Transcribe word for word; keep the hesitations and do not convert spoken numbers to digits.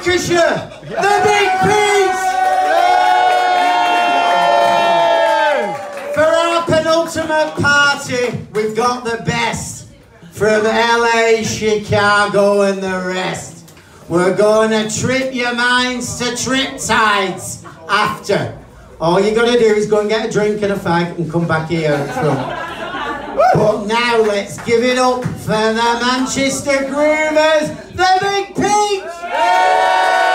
Lancashire, the Big Pigs! For our penultimate party, we've got the best from L A, Chicago and the rest. We're going to trip your minds to Triptides after. All you got to do is go and get a drink and a fag and come back here in front. But now let's give it up for the Manchester Groovers, the Big Pigs!